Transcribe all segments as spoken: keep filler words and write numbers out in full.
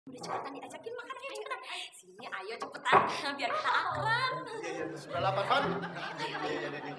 Udah cepetan diajakin makan, ayo cepetan. Sini ayo cepetan, biar kita akrab. Iya, iya, sudah lapar kan? Iya, iya, iya.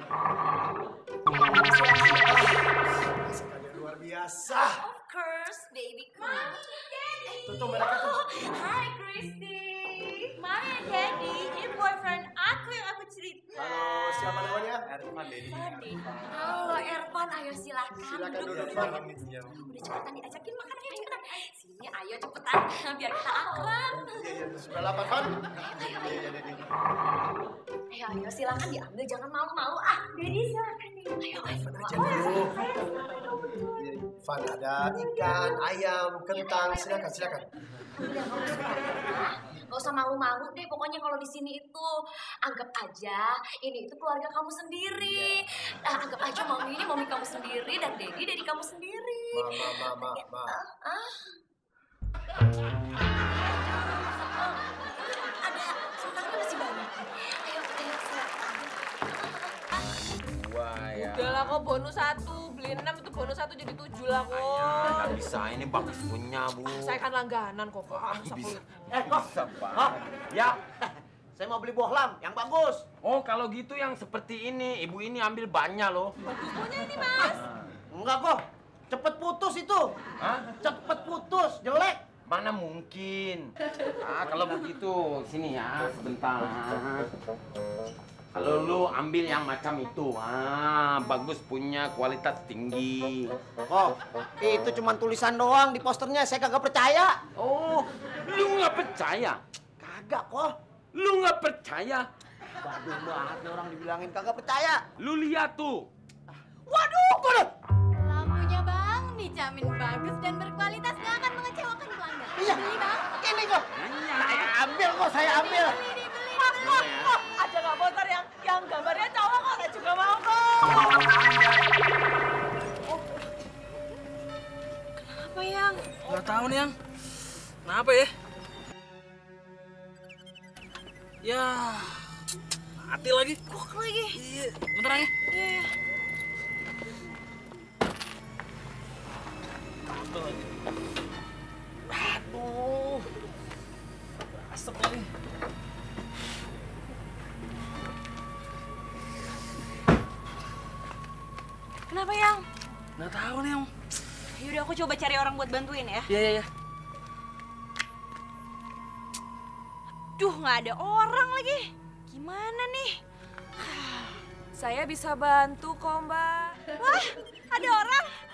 Masakannya luar biasa. Of course, baby, come. Tuh, tuh mereka tuh. Hai, Christy. Mari, Daddy. Ini boyfriend aku yang aku cerita. Halo, siapa namanya? Ervan, Dedi. Halo, Ervan. Ayo silakan. Silakan duduk. Udah cepetan diajakin makan, ayo cepetan. Sini ayo cepetan, biar kita akrab. Iya, iya, sudah lapar kan? Iya, iya, iya. Ayo, ayo silakan diambil, jangan malu-malu. Ah, Daddy silakan nih. Ayo, ayo. Aja dulu. Van, ada ikan, ayam, kentang, silakan, silakan. Udah, kamu suka. Gak usah malu-malu deh, pokoknya kalau di sini itu anggap aja ini itu keluarga kamu sendiri. Nah, anggap aja mami ini mami kamu sendiri dan Daddy Daddy kamu sendiri. Ma, ma, ma, ma, ma. Ah. Ada kentangnya masih banyak. Ayo, ayo silakan. Wah, ya. Udah lah kok bonus satu, beli enam itu bonus satu jadi tujuh lah kok. Ayah, nggak bisa, ini bagus punya, Bu. Saya kan langganan kok, kok kamu Bisa. sakulit. Eh, kok? Sabar. Kok? Ya, saya mau beli bohlam yang bagus. Oh, kalau gitu yang seperti ini, ibu ini ambil banyak loh. Bagus punya ini mas. Enggak kok, cepet putus itu. Hah? Cepet putus, jelek. Mana mungkin? Ah, kalau begitu, sini ya, sebentar. Kalau lu ambil yang macam itu, ah, bagus punya kualitas tinggi. Kok, itu cuma tulisan doang di posternya, saya kagak percaya. Oh, lu nggak percaya? Kagak kok. Lu nggak percaya? Waduh banget nih orang dibilangin kagak percaya. Lu lihat tuh. Waduh, waduh. Lampunya bang dijamin bagus dan berkualitas, nggak akan mengecewakan pelanggan. Iya, Beli bang. ini kok. Saya ambil kok, saya ambil. Beli, beli, beli. Kok, kok, ada nggak motor yang yang gambarnya cowok kok? Saya juga mau kok. Kenapa yang? Nggak tahu nih, Yang. Kenapa ya? Ya, mati lagi. Kok lagi? Iya, bentar ya. Iya, iya. Aduh, asap lagi. Kenapa yang? Nggak tahu nih, Yang. Yaudah aku coba cari orang buat bantuin ya. Iya, iya, iya. Duh, nggak ada orang lagi. Gimana nih? Saya bisa bantu kok mbak. Wah, ada orang.